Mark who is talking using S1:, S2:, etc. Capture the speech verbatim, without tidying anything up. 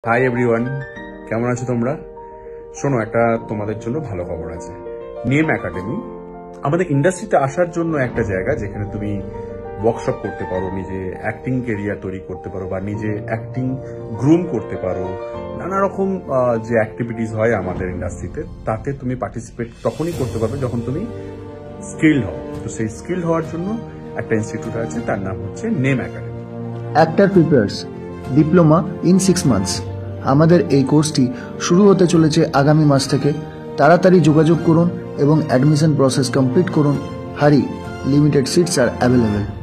S1: Hi everyone, কেমন আছো তোমরা? শোনো, একটা তোমাদের জন্য ভালো খবর আছে। নেম একাডেমি আমাদের ইন্ডাস্ট্রিতে আসার জন্য একটা জায়গা যেখানে তুমি ওয়ার্কশপ করতে পারো, নিজে অ্যাক্টিং কেরিয়ার তৈরি করতে পারো বা নিজে অ্যাক্টিং গ্রুম করতে পারো। নানা রকম যে অ্যাক্টিভিটিস হয় আমাদের ইন্ডাস্ট্রিতে, তাতে তুমি পার্টিসিপেট তখনই করতে পারবে যখন তুমি স্কিল্ড হও। তো সেই স্কিল্ড হওয়ার জন্য একটা ইনস্টিটিউট আছে, তার নাম হচ্ছে name academy.
S2: Actor prepares diploma in six months. আমাদের এই কোর্সটি শুরু হতে চলেছে আগামী মাস থেকে। তাড়াতাড়ি যোগাযোগ করুন এবং অ্যাডমিশন প্রসেস কমপ্লিট করুন। হারি, লিমিটেড সিটস আর অ্যাভেলেবেল।